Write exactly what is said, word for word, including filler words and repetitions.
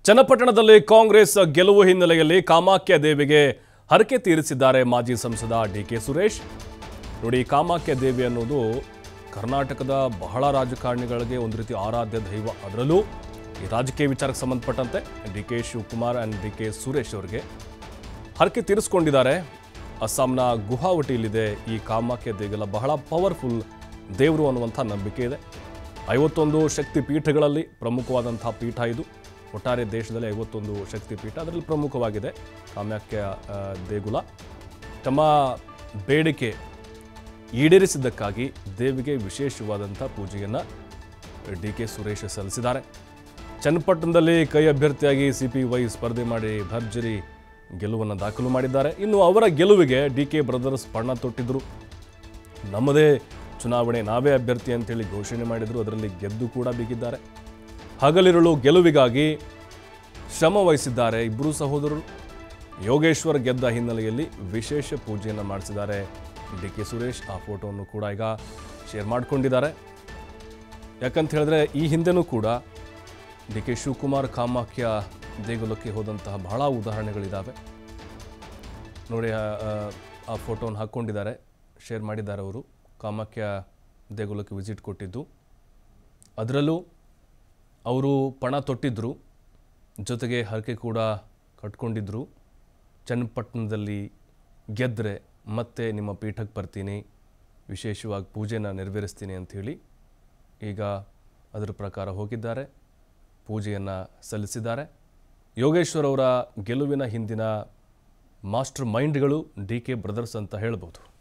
ಚನ್ನಪಟ್ಟಣದಲ್ಲಿ ಕಾಂಗ್ರೆಸ್ ಗೆಲುವು ಹಿನ್ನೆಲೆಯಲ್ಲಿ ಕಾಮಾಖ್ಯ ದೇವಿಗೆ ಹರಕೆ ತೀರಿಸಿದ್ದಾರೆ ಮಾಜಿ ಸಂಸದ ಡಿಕೆ ಸುರೇಶ್. ನೋಡಿ, ಕಾಮಾಖ್ಯ ದೇವಿ ಅನ್ನೋದು ಕರ್ನಾಟಕದ ಬಹಳ ರಾಜಕಾರಣಿಗಳಿಗೆ ಒಂದು ರೀತಿ ಆರಾಧ್ಯ ದೈವ. ಅದರಲ್ಲೂ ಈ ರಾಜಕೀಯ ವಿಚಾರಕ್ಕೆ ಸಂಬಂಧಪಟ್ಟಂತೆ D K Shivakumar and D K Suresh ಅವರಿಗೆ ಹರಕೆ ತೀರಿಸಿಕೊಂಡಿದ್ದಾರೆ. ಅಸ್ಸಾಂನ ಗುವಾಹಟಿಯಲ್ಲಿದೆ ಈ ಕಾಮಾಖ್ಯ ದೇವಿಗೆಲ್ಲ ಬಹಳ ಪವರ್ಫುಲ್ ದೇವರು ಅನ್ನುವಂಥ ನಂಬಿಕೆ ಇದೆ. ಐವತ್ತೊಂದು ಶಕ್ತಿ ಪೀಠಗಳಲ್ಲಿ ಪ್ರಮುಖವಾದಂಥ ಪೀಠ ಇದು. ಒಟ್ಟಾರೆ ದೇಶದಲ್ಲಿ ಐವತ್ತೊಂದು ಶಕ್ತಿ ಪೀಠ, ಅದರಲ್ಲಿ ಪ್ರಮುಖವಾಗಿದೆ ಕಾಮಾಖ್ಯ ದೇಗುಲ. ತಮ್ಮ ಬೇಡಿಕೆ ಈಡೇರಿಸಿದ್ದಕ್ಕಾಗಿ ದೇವಿಗೆ ವಿಶೇಷವಾದಂಥ ಪೂಜೆಯನ್ನು ಡಿ ಕೆ ಸುರೇಶ್ ಸಲ್ಲಿಸಿದ್ದಾರೆ. ಚನ್ನಪಟ್ಟಣದಲ್ಲಿ ಕೈ ಅಭ್ಯರ್ಥಿಯಾಗಿ ಸಿ ಪಿ ವೈ ಸ್ಪರ್ಧೆ ಮಾಡಿ ಭರ್ಜರಿ ಗೆಲುವನ್ನು ದಾಖಲು ಮಾಡಿದ್ದಾರೆ. ಇನ್ನು ಅವರ ಗೆಲುವಿಗೆ ಡಿ ಕೆ ಬ್ರದರ್ಸ್ ಬಣ್ಣ ತೊಟ್ಟಿದ್ರು. ನಮ್ಮದೇ ಚುನಾವಣೆ, ನಾವೇ ಅಭ್ಯರ್ಥಿ ಅಂತೇಳಿ ಘೋಷಣೆ ಮಾಡಿದರು. ಅದರಲ್ಲಿ ಗೆದ್ದು ಕೂಡ ಬಿಗಿದ್ದಾರೆ. ಹಗಲಿರುಳು ಗೆಲುವಿಗಾಗಿ ಶ್ರಮ ವಹಿಸಿದ್ದಾರೆ ಇಬ್ಬರು ಸಹೋದರರು. ಯೋಗೇಶ್ವರ್ ಗೆದ್ದ ಹಿನ್ನೆಲೆಯಲ್ಲಿ ವಿಶೇಷ ಪೂಜೆಯನ್ನು ಮಾಡಿಸಿದ್ದಾರೆ ಡಿ ಕೆ ಸುರೇಶ್. ಆ ಫೋಟೋವನ್ನು ಕೂಡ ಈಗ ಶೇರ್ ಮಾಡಿಕೊಂಡಿದ್ದಾರೆ. ಯಾಕಂತ ಹೇಳಿದ್ರೆ ಈ ಹಿಂದೆನೂ ಕೂಡ ಡಿ ಕೆ ಶಿವಕುಮಾರ್ ಕಾಮಾಖ್ಯ ದೇಗುಲಕ್ಕೆ ಹೋದಂತಹ ಬಹಳ ಉದಾಹರಣೆಗಳಿದ್ದಾವೆ. ನೋಡಿ, ಆ ಫೋಟೋವನ್ನು ಹಾಕ್ಕೊಂಡಿದ್ದಾರೆ, ಶೇರ್ ಮಾಡಿದ್ದಾರೆ ಅವರು. ಕಾಮಾಖ್ಯ ದೇಗುಲಕ್ಕೆ ವಿಸಿಟ್ ಕೊಟ್ಟಿದ್ದು, ಅದರಲ್ಲೂ ಅವರು ಪಣ ತೊಟ್ಟಿದ್ದರು, ಜೊತೆಗೆ ಹರಕೆ ಕೂಡ ಕಟ್ಕೊಂಡಿದ್ದರು. ಚನ್ನಪಟ್ಟಣದಲ್ಲಿ ಗೆದ್ದರೆ ಮತ್ತೆ ನಿಮ್ಮ ಪೀಠಕ್ಕೆ ಬರ್ತೀನಿ, ವಿಶೇಷವಾಗಿ ಪೂಜೆನ ನೆರವೇರಿಸ್ತೀನಿ ಅಂಥೇಳಿ ಈಗ ಅದರ ಪ್ರಕಾರ ಹೋಗಿದ್ದಾರೆ, ಪೂಜೆಯನ್ನು ಸಲ್ಲಿಸಿದ್ದಾರೆ. ಯೋಗೇಶ್ವರ್ ಅವರ ಗೆಲುವಿನ ಹಿಂದಿನ ಮಾಸ್ಟರ್ ಮೈಂಡ್ಗಳು ಡಿ ಕೆ ಬ್ರದರ್ಸ್ ಅಂತ ಹೇಳ್ಬೋದು.